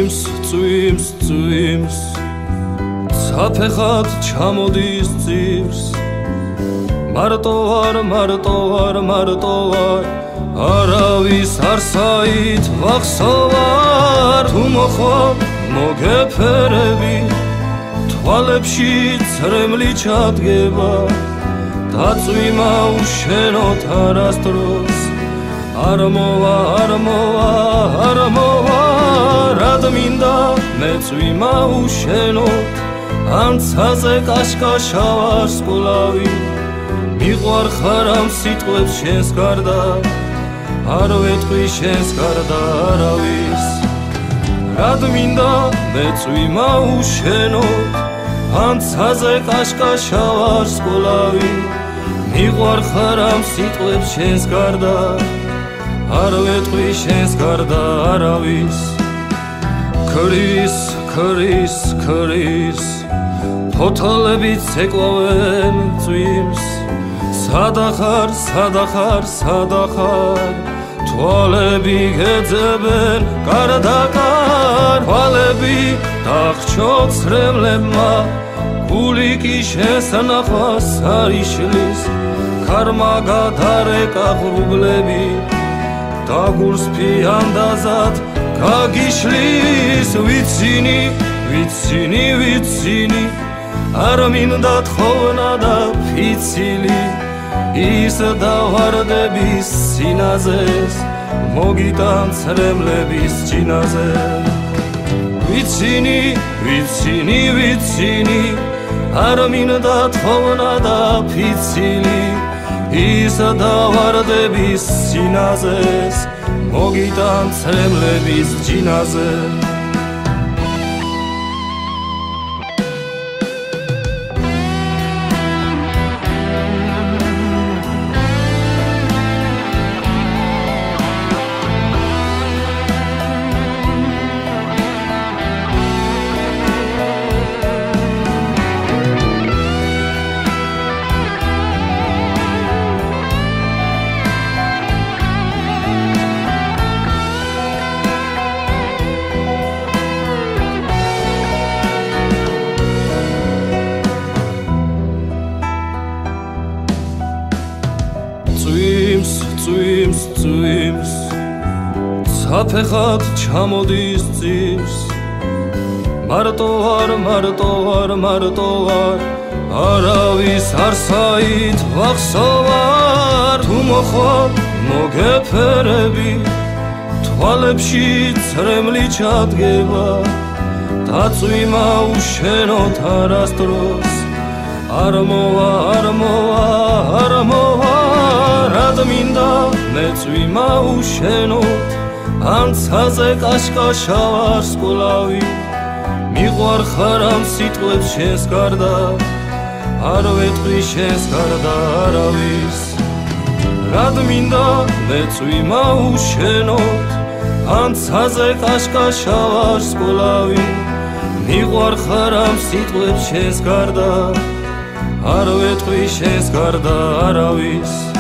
წვიმს საფეხად ჩამოდის წირს მარტო ვარ არავის არ საით ვახსოვარ თუ მოხვალ მოგეფერები თვალებში წრემლი ჩადგება დაწვიმა უშენოთ არასდროს არ მოვა რად მინდა მეწვიმა უშენოთ ანცაზე კაშკაშა ვარ სკვლავი მიყვარხარ ამ სიტყვებს შენს გარდა არ ვეთქვი შენს გარდა არავის რად მინდა მეწვიმა უშენოთ ანცაზე კაშკაშა ვარ სკვლავი მიყვარხარ ამ სიტყვებს შენს გარდა არ ვეთქვი შენს გარდა არავის ქრის ფოთოლები ცეკვავენ წვიმს სადახარ თვალები გეძებენ გარდაკარ თვალები დახჩოთ ცრემლებმა გული კი შესნახვას არ იშლის ქარმა გადარეკა ღრუბლები დაგურს ფიანდაზად გაგიშლის ვიცინი არ მინდა თხოვნა და ფიცილი ის დავარდების სინაზეს მოგიტან ცრემლების ჭინაზე ვიცინი არ მინდა თხოვნა და ფიცილი ის დავარდების სინაზეს მოგიტან ცრემლების ჭინაზე წვიმს საფეხად ჩამოდის წირს მარტო ვარ არავის არ საით ვახსოვარ თუ მოხვალ მოგეფერები თვალებში წრემლი ჩადგება დაწვიმა უშენოთ არასდროს არ მოვა რად მინდა მეწვიმა უშენოთ ანცაზე კაშკაშა ვარ სკვლავი მიყვარხარ ამ სიტყვებს შენს გარდა არ ვეთქვი შენს გარდა არავის რად მინდა მეწვიმა უშენოთ ანცაზე კაშკაშა ვარ სკვლავი მიყვარხარ ამ სიტყვებს შენს გარდა არ ვეთქვი შენს გარდა არავის